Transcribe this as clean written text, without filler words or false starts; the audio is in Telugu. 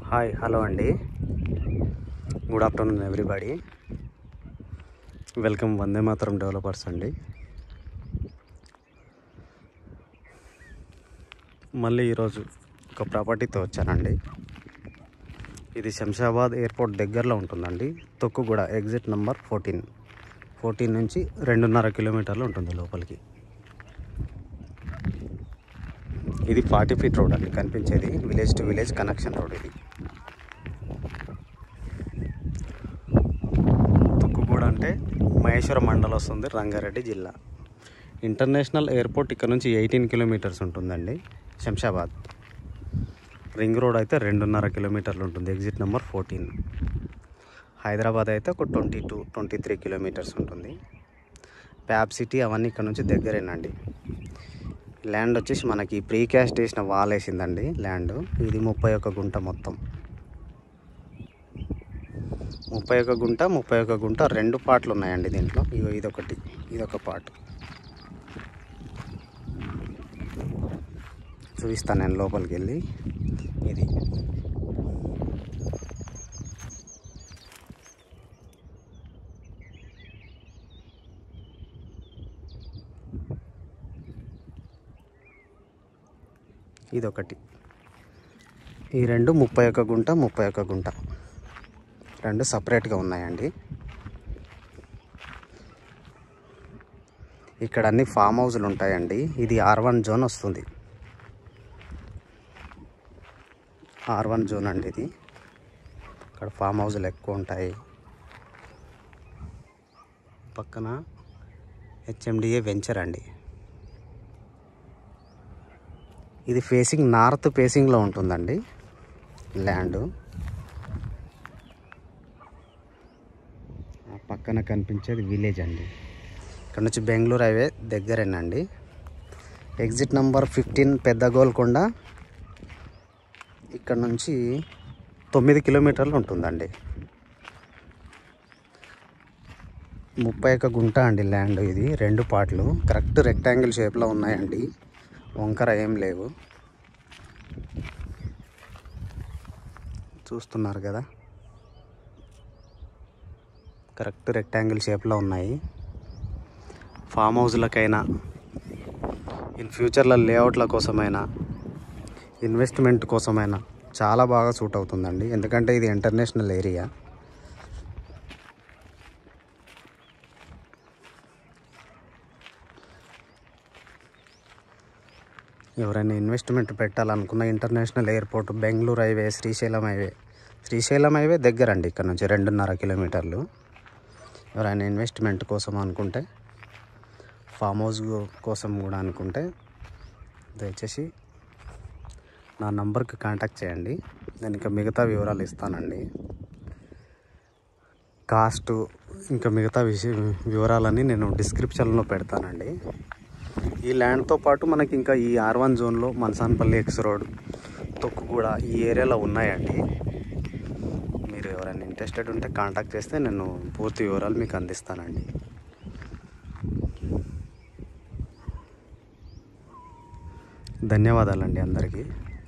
హాయ్ హలో అండి, good afternoon everybody. Welcome Vande Mataram developers అండి. మళ్ళీ ఈరోజు ఒక ప్రాపర్టీతో వచ్చానండి. ఇది శంషాబాద్ ఎయిర్పోర్ట్ దగ్గరలో ఉంటుందండి. తొక్కుగూడ ఎగ్జిట్ నెంబర్ 14 నుంచి 2.5 కిలోమీటర్లు ఉంటుంది లోపలికి. ఇది 40 ఫీట్ రోడ్ అండి కనిపించేది, village to village connection road. ఇది తొక్కుగూడ అంటే మహేశ్వరం మండలం వస్తుంది, రంగారెడ్డి జిల్లా. ఇంటర్నేషనల్ ఎయిర్పోర్ట్ ఇక్కడ నుంచి 18 కిలోమీటర్స్ ఉంటుందండి. శంషాబాద్ రింగ్ రోడ్ అయితే 2.5 కిలోమీటర్లు ఉంటుంది, ఎగ్జిట్ నెంబర్ 14. హైదరాబాద్ అయితే ఒక 22-23 కిలోమీటర్స్ ఉంటుంది. ప్యాబ్ సిటీ అవన్నీ ఇక్కడ నుంచి దగ్గరేనండి. ల్యాండ్ వచ్చేసి మనకి ప్రీ క్యాస్ట్ వేసిన వాల్ వేసిందండి ల్యాండ్. ఇది 31 గుంట మొత్తం. 31 గుంట 2 పార్ట్లు ఉన్నాయండి దీంట్లో. ఇగో ఇదొక పార్ట్ చూపిస్తాను నేను లోపలికి వెళ్ళి. ఇదొకటి. ఈ రెండు 31 గుంట రెండు సపరేట్గా ఉన్నాయండి. ఇక్కడ అన్ని ఫామ్ హౌస్లు ఉంటాయండి. ఇది R1 జోన్ వస్తుంది. R1 జోన్ అండి ఇది. ఇక్కడ ఫామ్ హౌస్లు ఎక్కువ ఉంటాయి. పక్కన HMDA వెంచర్ అండి. ఇది నార్త్ ఫేసింగ్లో ఉంటుందండి ల్యాండ్. పక్కన కనిపించేది విలేజ్ అండి. ఇక్కడ నుంచి బెంగళూరు హైవే దగ్గరేనండి. ఎగ్జిట్ నెంబర్ 15 పెద్ద గోల్కొండ ఇక్కడ నుంచి 9 కిలోమీటర్లు ఉంటుందండి. 31 గుంట అండి ల్యాండ్. ఇది 2 పార్ట్లు కరెక్ట్ రెక్టాంగిల్ షేప్లో ఉన్నాయండి, వంకర ఏం లేవు. చూస్తున్నారు కదా, కరెక్ట్ రెక్టాంగిల్ షేప్లో ఉన్నాయి. ఫామ్ హౌస్లకైనా, ఇన్ ఫ్యూచర్లో లేఅవుట్ల కోసమైనా, ఇన్వెస్ట్మెంట్ కోసమైనా చాలా బాగా సూట్ అవుతుందండి. ఎందుకంటే ఇది ఇంటర్నేషనల్ ఏరియా. ఎవరైనా ఇన్వెస్ట్మెంట్ పెట్టాలనుకున్న international airport, Bengaluru highway, Srisailam highway దగ్గరండి. ఇక్కడ నుంచి 2.5 కిలోమీటర్లు. ఎవరైనా ఇన్వెస్ట్మెంట్ కోసం అనుకుంటే, ఫామ్ హౌస్ కోసం కూడా అనుకుంటే దయచేసి నా నంబర్కి కాంటాక్ట్ చేయండి. నేను ఇంకా మిగతా వివరాలు ఇస్తానండి. కాస్ట్ ఇంకా మిగతా వివరాలన్నీ నేను డిస్క్రిప్షన్లో పెడతానండి. ఈ ల్యాండ్తో పాటు మనకి ఇంకా ఈ R1 జోన్లో మన్సాన్పల్లి ఎక్స్ రోడ్, తొక్కుగూడ ఈ ఏరియాలో ఉన్నాయండి. మీరు ఎవరైనా ఇంట్రెస్టెడ్ ఉంటే కాంటాక్ట్ చేస్తే నేను పూర్తి వివరాలు మీకు అందిస్తానండి. ధన్యవాదాలండి అందరికీ.